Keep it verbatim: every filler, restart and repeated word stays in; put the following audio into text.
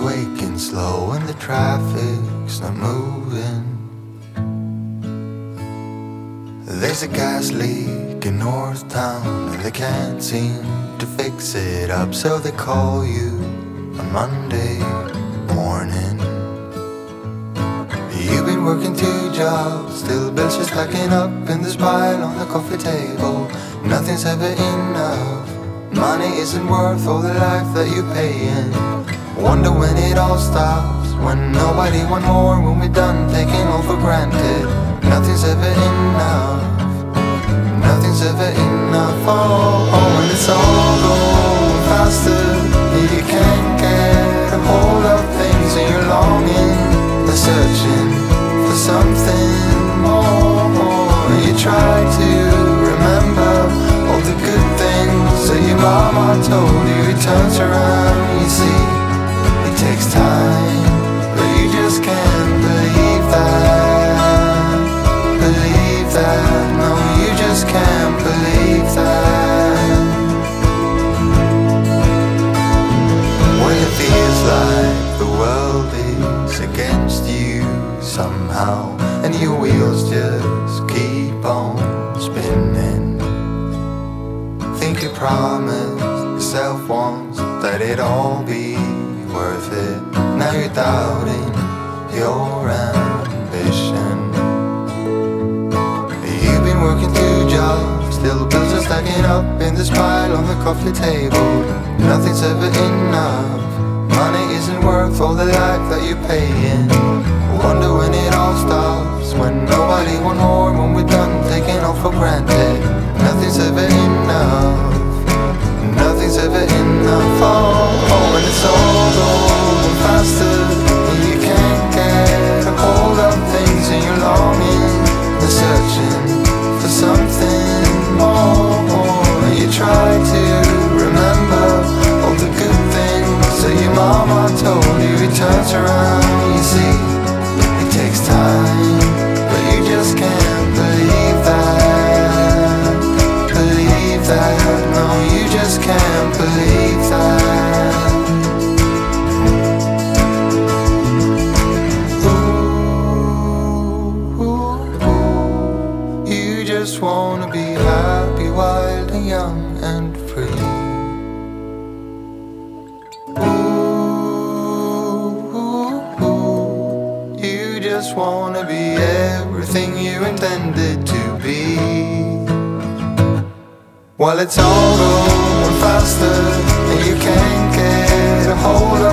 waking slow and the traffic's not moving. There's a gas leak in North Town and they can't seem to fix it up, so they call you on Monday morning. You've been working two jobs, still bills just stacking up in this pile on the coffee table. Nothing's ever enough, money isn't worth all the life that you're paying. Wonder when it all stops, when nobody want more, when we're done taking all for granted. Nothing's ever enough, nothing's ever enough. Oh, oh, and it's all going faster, you can't get a hold of things, and you're longing, they're searching for something more. You try to remember all the good things that your mama told you. It turns around, you see, it takes time, but you just can't believe that. Believe that, no, you just can't believe that. When it feels like the world is against you somehow, and your wheels just keep on spinning. Think you promised yourself once that it'd all be worth it. Now you're doubting your ambition. You've been working two jobs, still bills are stacking up in this pile on the coffee table. Nothing's ever enough, money isn't worth all the life that you're paying. Wonder when it all stops, when nobody want more, when we're done taking all for granted. Nothing's ever enough, nothing's ever enough. Oh, oh, and it's all going faster, and you can't get a hold of things, and you're longing, they're searching for something more. And you try to remember all the good things that your mama told you. It turns around, you see, it takes time, but you just can't believe that. Believe that, no, you just can't believe that. Ooh, ooh, ooh. You just wanna be happy, wild and young and free. Just wanna be everything you intended to be. While it's all going faster, and you can't get a hold